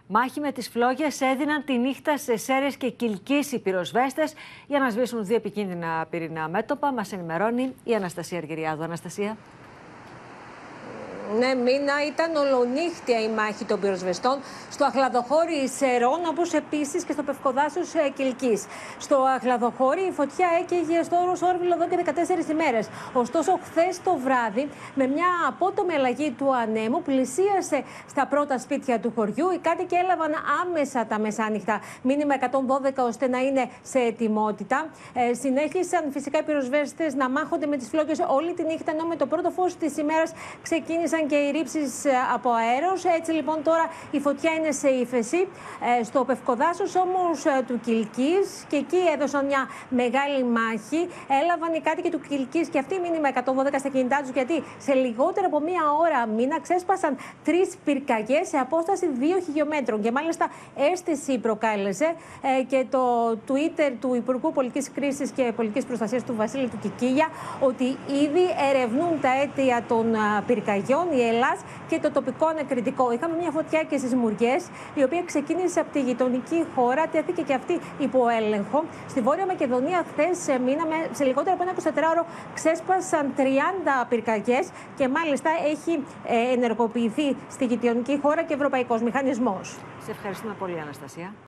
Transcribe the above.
Μάχη με τις φλόγες έδιναν τη νύχτα σε Σέρρες και Κιλκής οι πυροσβέστες για να σβήσουν δύο επικίνδυνα πυρηνά μέτωπα. Μας ενημερώνει η Αναστασία Αργυριάδου. Αναστασία. Ναι, Μίνα, ήταν ολονύχτια η μάχη των πυροσβεστών στο Αχλαδοχώρι Σερών, όπως επίσης και στο Πευκοδάσος Κιλκής. Στο Αχλαδοχώρι η φωτιά έκαιγε στο όρος Όρβιλο εδώ και 14 ημέρες. Ωστόσο, χθες το βράδυ, με μια απότομη αλλαγή του ανέμου, πλησίασε στα πρώτα σπίτια του χωριού. Οι κάτοικοι έλαβαν άμεσα τα μεσάνυχτα μήνυμα 112 ώστε να είναι σε ετοιμότητα. Συνέχισαν φυσικά οι πυροσβέστες να μάχονται με τις φλόγες όλη τη νύχτα, ενώ με το πρώτο φως της ημέρας ξεκίνησαν και οι ρήψεις από αέρος. Έτσι λοιπόν τώρα η φωτιά είναι σε ύφεση. Στο Πευκοδάσος όμως του Κιλκής, και εκεί έδωσαν μια μεγάλη μάχη. Έλαβαν οι κάτοικοι του Κιλκής και αυτοί μήνυμα 112 στα κινητά τους, γιατί σε λιγότερο από μία ώρα, Μήνα, ξέσπασαν 3 πυρκαγιές σε απόσταση 2 χιλιόμετρων. Και μάλιστα αίσθηση προκάλεσε και το Twitter του Υπουργού Πολιτικής Κρίσης και Πολιτικής Προστασίας του Βασίλη του Κικίλια, ότι ήδη ερευνούν τα αίτια των πυρκαγιών, η Ελλάς και το τοπικό ανακριτικό. Είχαμε μια φωτιά και στις Μουριές, η οποία ξεκίνησε από τη γειτονική χώρα, τέθηκε και αυτή υπό έλεγχο. Στη Βόρεια Μακεδονία, χθες, μήναμε, σε λιγότερο από ένα 24ωρο, ξέσπασαν 30 πυρκαγιές και μάλιστα έχει ενεργοποιηθεί στη γειτονική χώρα και ευρωπαϊκός μηχανισμός. Σε ευχαριστούμε πολύ, Αναστασία.